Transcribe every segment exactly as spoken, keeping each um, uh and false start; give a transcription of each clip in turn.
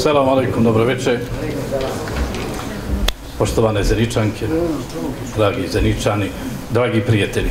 Selam alaikum, dobro večer. Poštovane Zeničanke, dragi Zeničani, dragi prijatelji.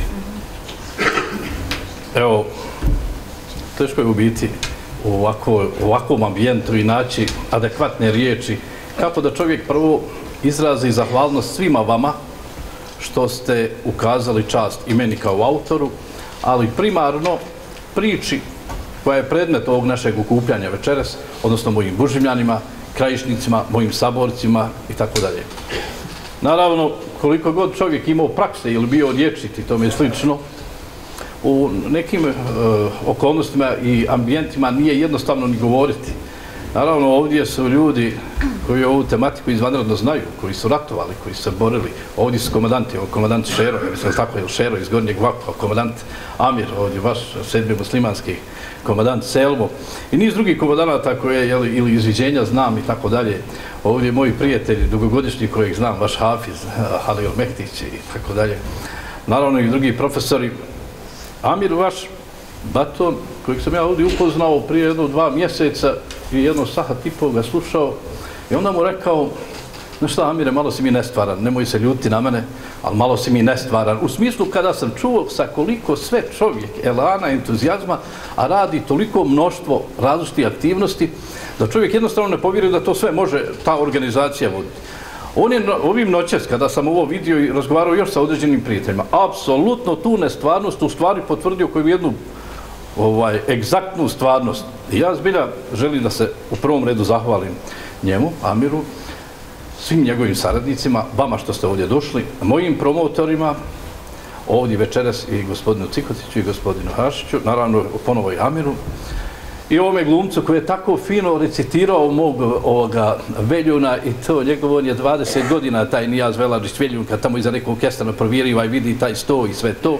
Evo, teško je u biti u ovako, ovakvom ambijentu i naći adekvatne riječi kako da čovjek prvo izrazi zahvalnost svima vama što ste ukazali čast i meni kao autoru, ali primarno priči koja je predmet ovog našeg okupljanja večeras, odnosno mojim bužimljanima, krajišnicima, mojim saborcima i tako dalje. Naravno, koliko god čovjek imao prakse ili bio dječit i tome slično, u nekim uh, okolnostima i ambijentima nije jednostavno ni govoriti. Naravno, ovdje su ljudi koji ovu tematiku izvanredno znaju, koji su ratovali, koji su se borili. Ovdje su komandanti, ovo komandant Šero, ja mislim tako je Šero iz Gornjeg Vakfa, komandant Amir, ovdje vaš sedmi muslimanski komandant Selmo i niz drugih komandanata koje jeli, ili izviđenja znam i tako dalje. Ovdje moji prijatelji, dugogodišnji kojeg znam, vaš Hafiz, Halil Mehtić i tako dalje. Naravno i drugi profesori. Amir, vaš baton, kojeg sam ja ovdje upoznao prije jedno dva mjeseca i jedno sahat i pol ga slušao i onda mu rekao, no šta Amire, malo si mi nestvaran, nemoj se ljuti na mene, ali malo si mi nestvaran. U smislu kada sam čuo sa koliko sve čovjek elana, entuzijazma, a radi toliko mnoštvo različitih aktivnosti, da čovjek jednostavno ne povjeruje da to sve može ta organizacija voditi. On je ovim noćas, kada sam ovo vidio i razgovarao još sa određenim prijateljima, apsolutno tu nestvarnost u stvari potvrdio koju jednu ovaj, egzaktnu stvarnost. I ja zbilja želim da se u prvom redu zahvalim njemu, Amiru, svim njegovim saradnicima, vama što ste ovdje došli, mojim promotorima, ovdje večeras i gospodinu Cikotiću i gospodinu Hašiću, naravno ponovo i Amiru, i ovome glumcu koji je tako fino recitirao mog ovoga Veljuna i to njegovo on je dvadeset godina taj Nijaz Velarić Veljun kad tamo iza nekog kestana provjeriva i vidi taj sto i sve to.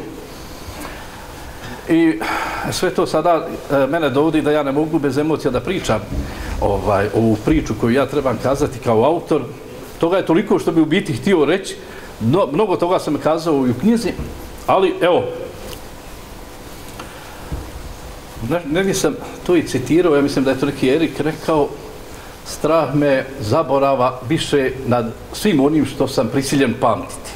I sve to sada e, mene dovodi da ja ne mogu bez emocija da pričam ovaj, ovu priču koju ja trebam kazati kao autor. Toga je toliko što bi u biti htio reći. No, mnogo toga sam kazao i u knjizi, ali evo, negdje sam to i citirao, ja mislim da je to neki Erik rekao, strah me zaborava više nad svim onim što sam prisiljen pamtiti.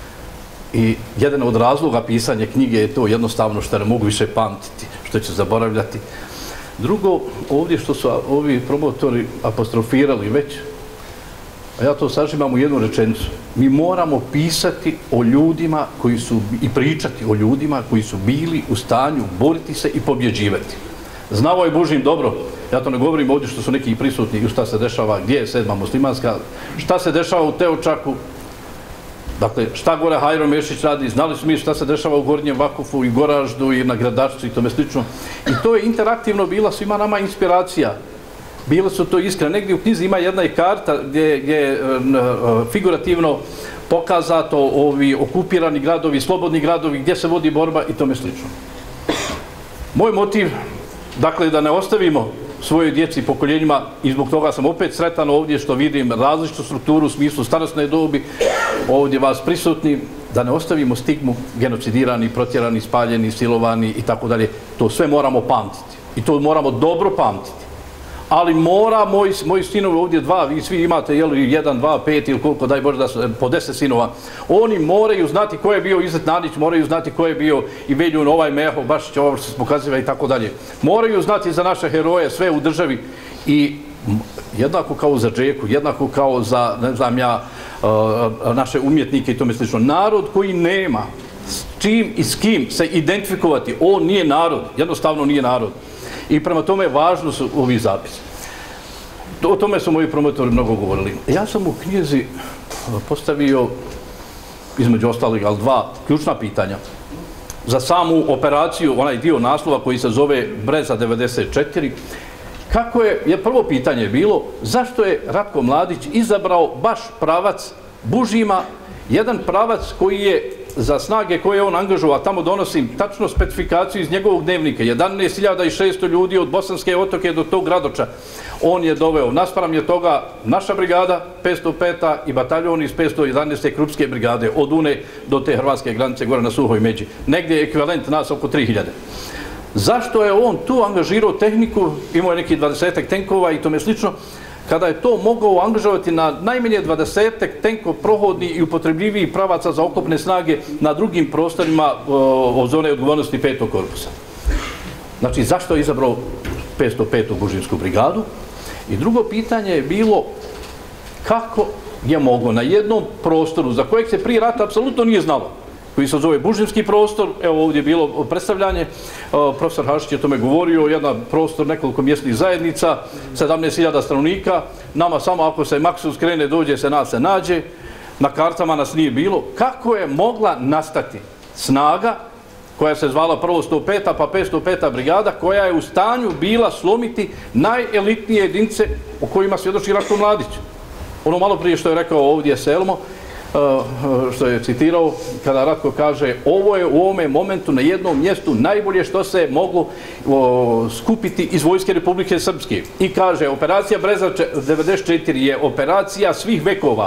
I jedan od razloga pisanja knjige je to jednostavno što ne mogu više pamtiti, što ću zaboravljati. Drugo, ovdje što su ovi promotori apostrofirali već, a ja to sažimam u jednu rečenicu, mi moramo pisati o ljudima koji su, i pričati o ljudima koji su bili u stanju boriti se i pobjeđivati. Znao je Božim dobro, ja to ne govorim ovdje što su neki prisutni i šta se dešava, gdje je sedma muslimanska, šta se dešava u Teočaku, dakle, šta gore Hajro Mešić radi, znali smo mi šta se dešava u Gornjem Vakufu i Goraždu i na Gradačcu i tome slično. I to je interaktivno bila svima nama inspiracija. Bile su to iskreno. Negdje u knjizi ima jedna i karta gdje, gdje je figurativno pokazato ovi okupirani gradovi, slobodni gradovi, gdje se vodi borba i tome slično. Moj motiv, dakle, da ne ostavimo svojoj djeci i pokoljenjima i zbog toga sam opet sretan ovdje što vidim različitu strukturu u smislu starosne dobi, ovdje vas prisutni, da ne ostavimo stigmu genocidirani, protjerani, spaljeni, silovani i tako dalje. To sve moramo pamtiti i to moramo dobro pamtiti. Ali mora, moji, moji sinovi ovdje dva, vi svi imate jeli, jedan, dva, pet ili koliko, daj Bože da su po deset sinova, oni moraju znati ko je bio Izet Nadić, moraju znati ko je bio i Veljun, ovaj Meho, Bašić, ovo što se pokaziva i tako dalje. Moraju znati za naše heroje, sve u državi i jednako kao za Džeku, jednako kao za, ne znam ja, naše umjetnike i tome slično. Narod koji nema s čim i s kim se identifikovati, on nije narod, jednostavno nije narod. I prema tome važno su ovi zapisi. O tome su moji promotori mnogo govorili. Ja sam u knjizi postavio, između ostalih, ali dva ključna pitanja. Za samu operaciju, onaj dio naslova koji se zove Breza devedeset četiri, kako je, je prvo pitanje bilo, zašto je Ratko Mladić izabrao baš pravac Bužima, jedan pravac koji je za snage koje je on angažovao, tamo donosim tačno specifikaciju iz njegovog dnevnika, jedanaest hiljada šesto ljudi od Bosanske otoke do tog Gradoča. On je doveo, naspram je toga naša brigada, petsto peta i bataljon iz petsto jedanaeste Krupske brigade, od Une do te hrvatske granice gore na Suhoj Međi. Negdje je ekvivalent nas oko tri hiljade. Zašto je on tu angažirao tehniku, imao je neki dvadesetak tenkova i tome slično, kada je to mogao angažovati na najmanje dvadesetak tenko prohodni i upotrebljiviji pravaca za oklopne snage na drugim prostorima od zone odgovornosti petog korpusa. Znači, zašto je izabrao petsto petu Bužinsku brigadu? I drugo pitanje je bilo kako je moglo na jednom prostoru za kojeg se prije rata apsolutno nije znalo, koji se zove Bužinski prostor, evo ovdje je bilo predstavljanje, profesor Hašić je o tome govorio, jedan prostor nekoliko mjesnih zajednica, sedamnaest hiljada stanovnika, nama samo ako se maksimum skrene dođe se nas se nađe, na kartama nas nije bilo. Kako je mogla nastati snaga koja se zvala prvo sto peta pa petsto peta brigada, koja je u stanju bila slomiti najelitnije jedinice o kojima svjedoči Ratko Mladić? Ono malo prije što je rekao ovdje Selmo, što je citirao, kada Ratko kaže ovo je u ovome momentu na jednom mjestu najbolje što se moglo skupiti iz Vojske Republike Srpske. I kaže, operacija Breza devedeset četiri je operacija svih vekova.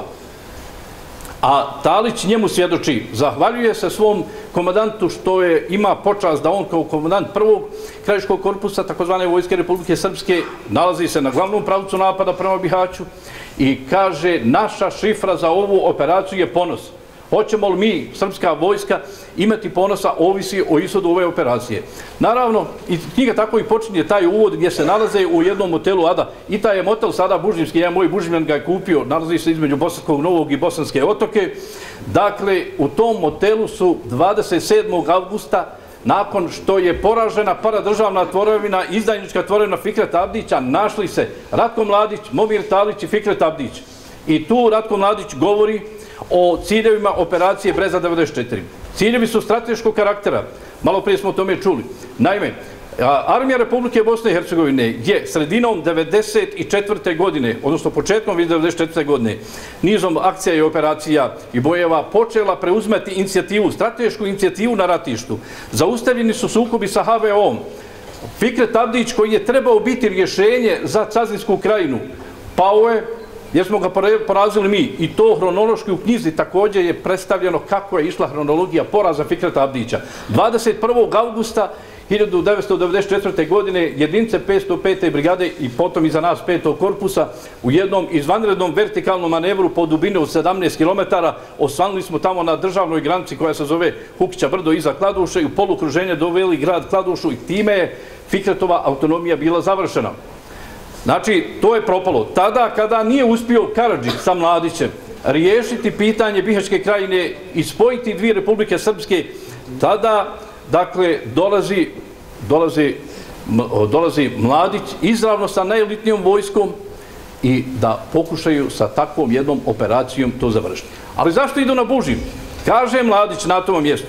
A Talić njemu svjedoči, zahvaljuje se svom komandantu što je ima počast da on kao komandant prvog krajiškog korpusa takozvane Vojske Republike Srpske nalazi se na glavnom pravcu napada prema Bihaću i kaže naša šifra za ovu operaciju je ponos. Hoćemo li mi, srpska vojska, imati ponosa, ovisi o ishodu ove operacije. Naravno, i knjiga tako i počinje taj uvod gdje se nalaze u jednom motelu Ada. I taj je motel sada Bužinski, jedan moj Bužimljan ga je kupio, nalazi se između Bosanskog Novog i Bosanske otoke. Dakle, u tom motelu su dvadeset sedmog avgusta, nakon što je poražena paradržavna tvorevina, izdajnička tvorevina Fikret Abdića, našli se Ratko Mladić, Momir Talić i Fikret Abdić. I tu Ratko Mladić govori o ciljevima operacije Breza devedeset četiri. Ciljevi su strateškog karaktera. Malo prije smo o tome čuli. Naime, Armija Republike Bosne i Hercegovine je sredinom devedeset četvrte godine, odnosno početkom devedeset četvrte godine, nizom akcija i operacija i bojeva počela preuzmati inicijativu, stratešku inicijativu na ratištu. Zaustavljeni su sukobi sa ha ve om. Fikret Abdić, koji je trebao biti rješenje za Cazinsku krajinu, pao je, jer smo ga porazili mi. I to hronološki u knjizi također je predstavljeno kako je išla hronologija poraza Fikreta Abdića. dvadeset prvog avgusta hiljadu devetsto devedeset četvrte. godine jedinice petsto pete brigade i potom iza nas petog korpusa u jednom izvanrednom vertikalnom manevru po dubini od sedamnaest kilometara osvanuli smo tamo na državnoj granici koja se zove Hukića brdo iza Kladuše i u polukruženje doveli grad Kladušu i time je Fikretova autonomija bila završena. Znači, to je propalo. Tada kada nije uspio Karadžić sa Mladićem riješiti pitanje Bihaćke krajine i spojiti dvije Republike Srpske, tada, dakle, dolazi, dolazi, dolazi Mladić izravno sa najelitnijom vojskom i da pokušaju sa takvom jednom operacijom to završiti. Ali zašto idu na Bužim? Kaže Mladić na tom mjestu.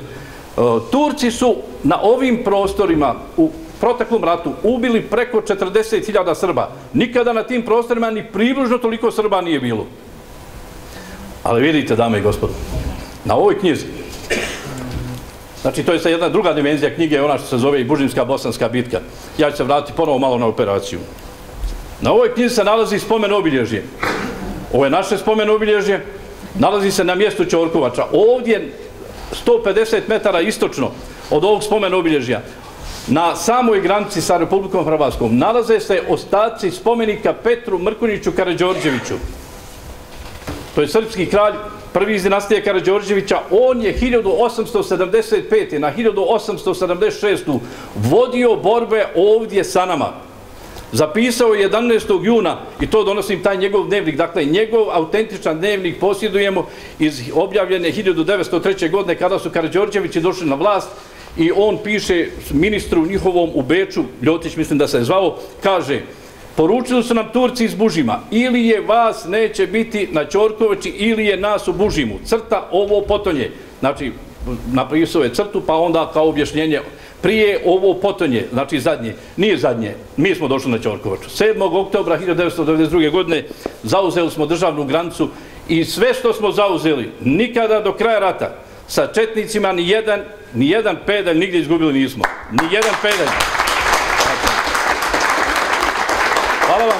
Turci su na ovim prostorima u proteklom ratu ubili preko četrdeset hiljada Srba. Nikada na tim prostorima ni približno toliko Srba nije bilo. Ali vidite, dame i gospodo, na ovoj knjizi, znači to je sad jedna druga dimenzija knjige, ona što se zove i Bužimska bosanska bitka. Ja ću se vratiti ponovo malo na operaciju. Na ovoj knjizi se nalazi spomen obilježje. Ovo je naše spomen obilježje, nalazi se na mjestu Ćorkovača. Ovdje sto pedeset metara istočno od ovog spomen obilježja, na samoj granici sa Republikom Hrvatskom, nalaze se ostaci spomenika Petru Mrkonjiću Karađorđeviću. To je srpski kralj, prvi iz dinastije Karađorđevića. On je hiljadu osamsto sedamdeset pete. na hiljadu osamsto sedamdeset šestu. vodio borbe ovdje sa nama. Zapisao je jedanaestog juna, i to donosim taj njegov dnevnik, dakle njegov autentičan dnevnik posjedujemo iz objavljene hiljadu devetsto treće. godine kada su Karađorđevići došli na vlast. I on piše ministru njihovom u Beču, Ljotić mislim da se je zvao, kaže: poručili su nam Turci iz Bužima, ili je vas neće biti na Ćorkovači, ili je nas u Bužimu. Crta ovo potonje. Znači, napisao je crtu, pa onda kao objašnjenje prije ovo potonje, znači zadnje. Nije zadnje, mi smo došli na Ćorkovaču. sedmog oktobra hiljadu devetsto devedeset druge. godine zauzeli smo državnu granicu i sve što smo zauzeli, nikada do kraja rata, sa četnicima ni jedan, ni jedan pedalj nigdje izgubili nismo. Ni jedan pedalj. Hvala vam.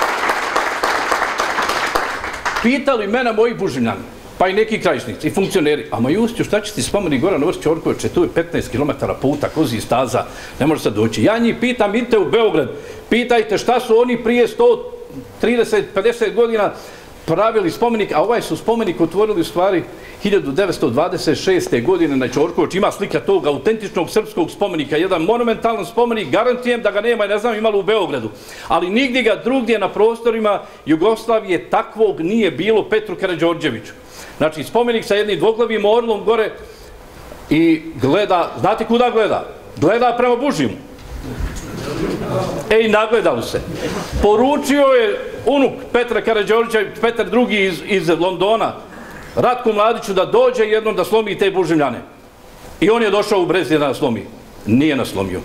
Pitali mene moji Bužimljani, pa i neki krajišnici i funkcioneri: a moj Ustiću, šta će ti spomenik gore na vrst Ćorkovače, tu je petnaest kilometara puta, kozi staza, ne može sad doći. Ja njih pitam, idite u Beograd, pitajte šta su oni prije sto trideset do pedeset godina pravili spomenik, a ovaj su spomenik otvorili u stvari hiljadu devetsto dvadeset šeste. godine na Ćorkovači. Ima slika tog autentičnog srpskog spomenika, jedan monumentalan spomenik, garantujem da ga nema i ne znam imalo u Beogradu. Ali nigdje ga drugdje na prostorima Jugoslavije takvog nije bilo Petru Karađorđeviću. Znači, spomenik sa jednim dvoglavim orlom gore i gleda, znate kuda gleda? Gleda prema Bužimu. E, i nagledali se. Poručio je unuk Petra Karađorđevića, Petar drugi iz, iz Londona, Ratku Mladiću da dođe jednom da slomi te Bužimljane. I on je došao u Brezje da naslomi. Nije naslomio.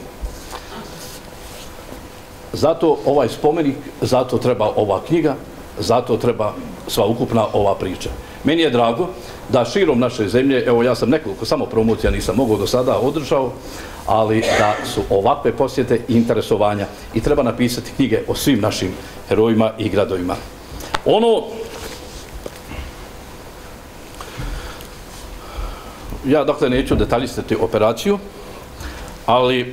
Zato ovaj spomenik, zato treba ova knjiga, zato treba sva ukupna ova priča. Meni je drago da širom naše zemlje, evo ja sam nekoliko samo promocija nisam mogao do sada održao, ali da su ovakve posjete i interesovanja i treba napisati knjige o svim našim herojima i gradovima. Ono, ja dakle neću detaljistiti operaciju, ali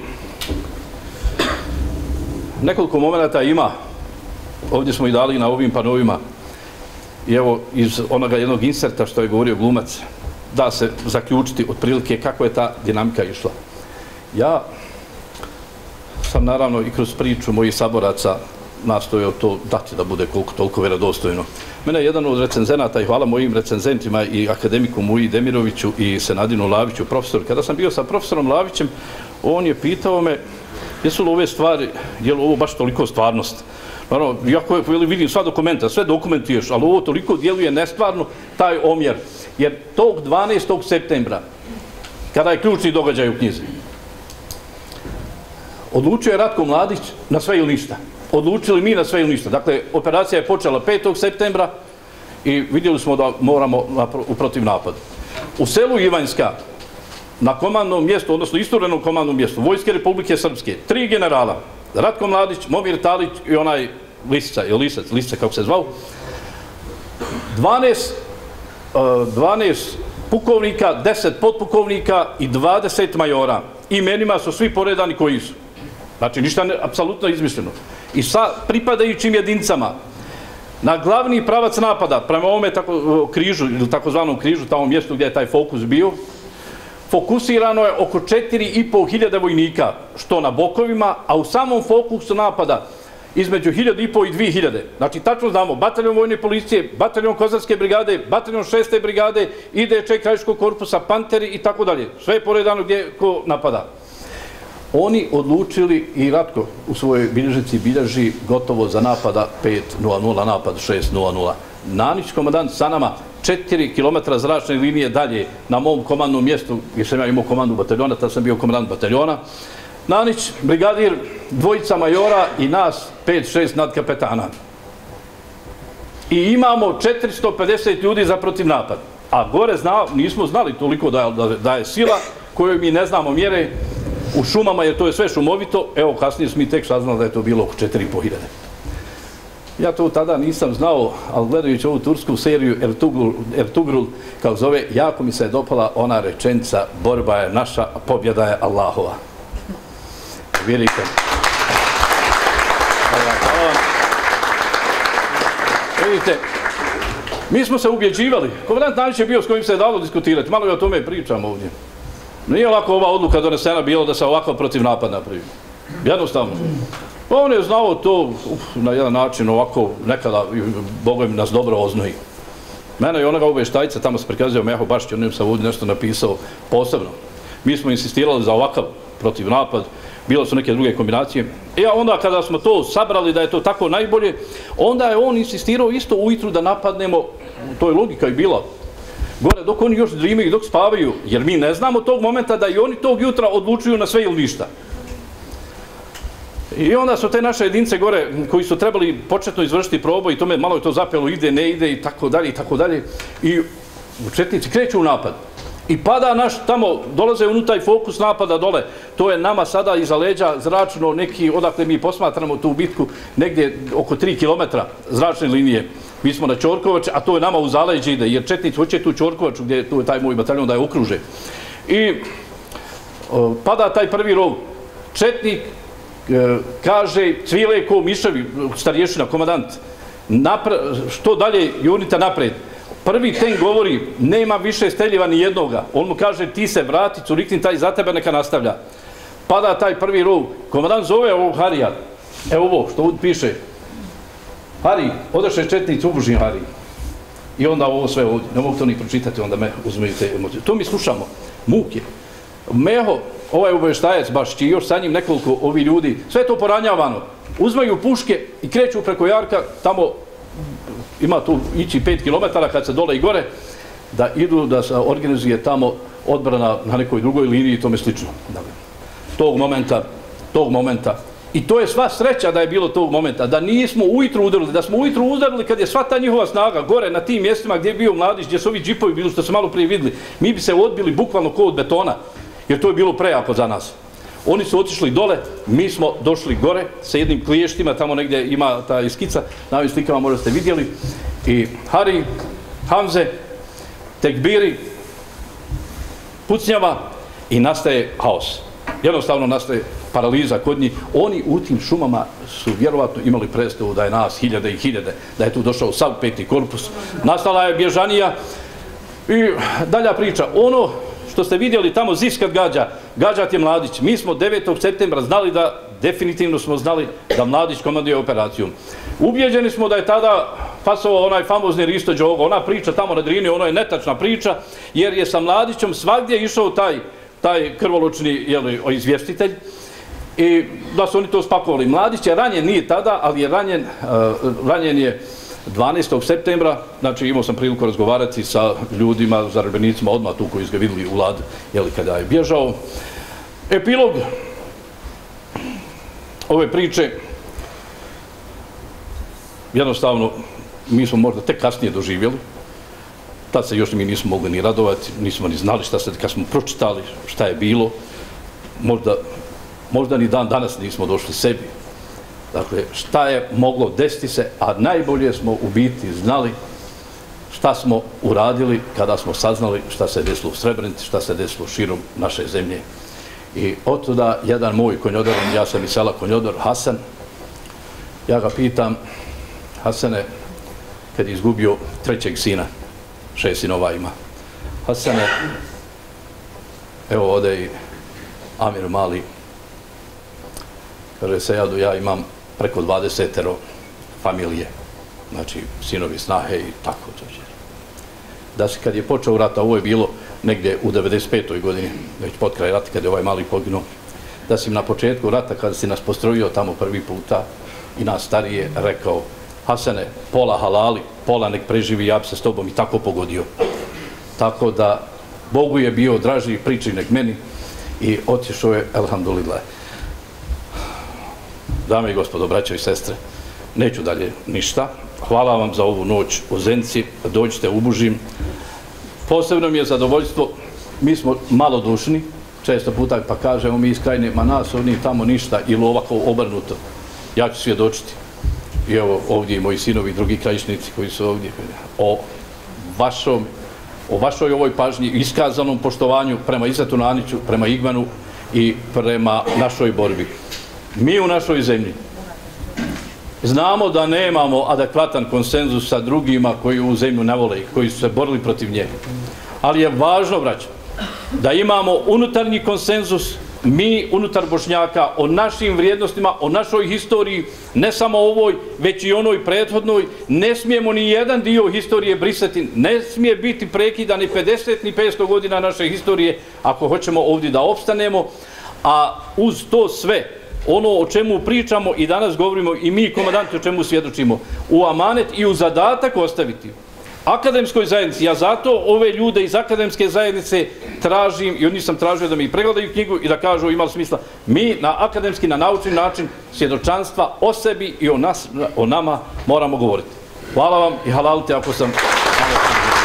nekoliko momenata ima, ovdje smo i dali na ovim panovima, i evo iz onoga jednog inserta što je govorio glumac, da se zaključiti otprilike kako je ta dinamika išla. Ja sam naravno i kroz priču mojih saboraca nastojao to dati da bude koliko toliko vjerodostojno. Mene je jedan od recenzenata, i hvala mojim recenzentima i akademiku Muji Demiroviću i Senadinu Laviću, profesor, kada sam bio sa profesorom Lavićem, on je pitao me jesu li ove stvari, je li ovo baš toliko stvarnost? Naravno, jako vidim sva dokumenta, sve dokumentuješ, ali ovo toliko djeluje nestvarno, taj omjer. Jer tog dvanaestog septembra, kada je ključni događaj u knjizi, odlučio je Ratko Mladić na sve ili ništa. Odlučili mi na sve ili ništa. Dakle, operacija je počela petog septembra i vidjeli smo da moramo u protiv napadu. U selu Ivanjska, na komandnom mjestu, odnosno isturenom komandnom mjestu Vojske Republike Srpske, tri generala, Ratko Mladić, Momir Talić i onaj Lisica, ili Lisac, Lisica kako se zvao, dvanaest pukovnika, deset potpukovnika i dvadeset majora. Imenima su svi poredani koji su. Znači, ništa apsolutno izmišljeno. I sa pripadajućim jedinicama na glavni pravac napada prema ovome križu, ili takozvanom križu, tamo mjestu gdje je taj fokus bio, fokusirano je oko četiri i po hiljade vojnika, što na bokovima, a u samom fokusu napada između hiljadu i po i dvije hiljade. Znači, tačno znamo, bataljon vojne policije, bataljon Kozarske brigade, bataljon šeste brigade, I D Č Krajiškog korpusa, Panteri i tako dalje. Sve je poredano gdje ko napada. Oni odlučili, i Ratko u svojoj bilježnici bilježi gotovo za napada pet nula nula, napad šest nula nula. Nanić, komandant sa nama, četiri kilometra zračne linije dalje na mom komandnom mjestu, jer sam ja imao komandu bataljona, tad sam bio komandant bataljona. Nanić, brigadir, dvojica majora i nas pet šest nadkapetana. I imamo četiristo pedeset ljudi za protiv napad. A gore nismo znali toliko da je sila koju mi ne znamo mjere u šumama, jer to je sve šumovito. Evo, kasnije smo mi tek saznali da je to bilo oko četiri i po hiljade. Ja to tada nisam znao, ali gledajući ovu tursku seriju Ertugrul, kao zove, jako mi se je dopala ona rečenica: borba je naša, a pobjeda je Allahova. Vjerujte. Vidite, mi smo se ubjeđivali. Komandant Nanić je bio s kojim se je dalo diskutirati. Malo i o tome pričam ovdje. Nije ovako ova odluka donesena bilo da se ovako protiv napad napravi. Jednostavno. On je znao to na jedan način ovako, nekada, Bogom nas dobro oznoji. Mene i onoga obavještajca, tamo se prikazio Meho Bašć, on im sam ovdje nešto napisao posebno. Mi smo insistirali za ovakav protiv napad, bilo su neke druge kombinacije. I onda kada smo to sabrali da je to tako najbolje, onda je on insistirao isto ujutru da napadnemo, to je logika i bila, gore dok oni još drime i dok spavaju, jer mi ne znamo tog momenta da i oni tog jutra odlučuju na sve ili ništa. I onda su te naše jedinice gore, koji su trebali početno izvršiti proboj, i tome malo je to zapelo, ide, ne ide i tako dalje i tako dalje. I četnici kreću u napad. I pada naš, tamo dolaze unutaj fokus napada dole. To je nama sada iza leđa zračno neki, odakle mi posmatramo tu bitku, negdje oko tri kilometra zračne linije. Mi smo na Ćorkovač, a to je nama u zaleđe ide, jer četnici hoće tu Ćorkovaču, gdje je tu taj moj bataljon da je okruže. I pada taj prvi rov. Četnik kaže cvile ko miševi, starješina, komandant, što dalje jurnite napred. Prvi ten govori, nema više streljiva ni jednoga. On mu kaže, ti se vrati, curikni taj za tebe, neka nastavlja. Pada taj prvi rov, komandant zove ovog Harija, evo ovo što ovdje piše, Hari, odaše četnici, ubužni Hari. I onda ovo sve ovdje, ne mogu to ni pročitati, onda me uzmeju te emocije. To mi slušamo, muke. Meho, ovaj obavještajac baš, i još sa njim nekoliko ovi ljudi, sve je to poranjavano. Uzmaju puške i kreću preko jarka, tamo ima tu ići pet kilometara kad se dole i gore, da idu da se organizuje tamo odbrana na nekoj drugoj liniji i tome slično. Tog momenta, tog momenta. I to je sva sreća da je bilo tog momenta, da nismo ujutru udarili, da smo ujutru udarili kad je sva ta njihova snaga gore na tim mjestima gdje je bio Mladić, gdje su ovi džipovi bili, što se malo prije vidjeli, mi bi se odbili bukvalno ko od betona, jer to je bilo prejako za nas. Oni su otišli dole, mi smo došli gore sa jednim kliještima, tamo negdje ima ta skica, na ovim slikama možda ste vidjeli, i Hari, Hamze, tekbiri, pucnjava i nastaje haos. Jednostavno nastaje paraliza kod njih. Oni u tim šumama su vjerovatno imali predstavu da je nas hiljade i hiljade, da je tu došao sav peti korpus. Nastala je bježanija i dalja priča. Ono što ste vidjeli tamo zis kad gađa, gađat je Mladić. Mi smo devetog septembra znali da, definitivno smo znali da Mladić komanduje operacijom. Ubijeđeni smo da je tada pasovao onaj famozni Risto Đogo. Ona priča tamo na Drini, ono je netačna priča, jer je sa Mladićom svagdje išao taj taj krvoločni jeli, izvjestitelj i da su oni to spakovali. Mladić je ranjen, nije tada, ali je ranjen, uh, ranjen je dvanaestog septembra, znači imao sam priliku razgovarati sa ljudima, zarobljenicima odmah tu koji su ga vidjeli u Lad, jeli, kada je bježao. Epilog ove priče, jednostavno, mi smo možda tek kasnije doživjeli. Tad se još mi nismo mogli ni radovati, nismo ni znali šta se, kad smo pročitali šta je bilo, možda, možda ni dan danas nismo došli sebi. Dakle, šta je moglo desiti se, a najbolje smo u biti znali šta smo uradili kada smo saznali šta se desilo u Srebrenici, šta se desilo širom naše zemlje. I od tada jedan moj konjodor, ja sam iz sela Konjodor, Hasan, ja ga pitam, Hasane, kad je izgubio trećeg sina, šest sinova ima. Hasane, evo ovdje i Amir Mali, kaže se jadu, ja imam preko dvadesetero familije, znači sinovi, snahe i tako to će. Da se kad je počeo rata, ovo je bilo negdje u devedeset petoj godini, već pod kraj rata, kad je ovaj Mali poginuo, da si na početku rata, kada si nas postrojio tamo prvi puta i nas starije rekao, Hasane, pola halali, pola nek preživi, ja bi se s tobom i tako pogodio. Tako da, Bogu je bio draži priči nek meni i otišao je, elhamdulillah. Dame i gospodo, braćo i sestre, neću dalje ništa. Hvala vam za ovu noć u Zenci, dođite u Bužim. Posebno mi je zadovoljstvo, mi smo malodušni, često puta pa kažemo mi iz Krajine, ma nas oni tamo ništa ili ovako obrnuto. Ja ću svjedočiti. I evo ovdje i moji sinovi i drugi krajišnici koji su ovdje, o vašom, o vašoj ovoj pažnji, iskazanom poštovanju prema Izetu Naniću, prema Igmanu i prema našoj borbi. Mi u našoj zemlji znamo da nemamo adekvatan konsenzus sa drugima koji u zemlju ne vole i koji su se borili protiv nje. Ali je važno, braćo, da imamo unutarnji konsenzus, mi unutar Bošnjaka, o našim vrijednostima, o našoj historiji, ne samo ovoj, već i onoj prethodnoj. Ne smijemo ni jedan dio historije brisati, ne smije biti prekidan ni pedeset ni petsto godina naše historije ako hoćemo ovdje da opstanemo, a uz to sve, ono o čemu pričamo i danas govorimo i mi komandanti o čemu svjedočimo, u amanet i u zadatak ostaviti akademskoj zajednici. Ja zato ove ljude iz akademske zajednice tražim i od njih sam tražio da mi pregledaju knjigu i da kažu imali smisla. Mi na akademski, na naučni način svjedočanstva o sebi i o, nas, o nama moramo govoriti. Hvala vam i halalite ako sam...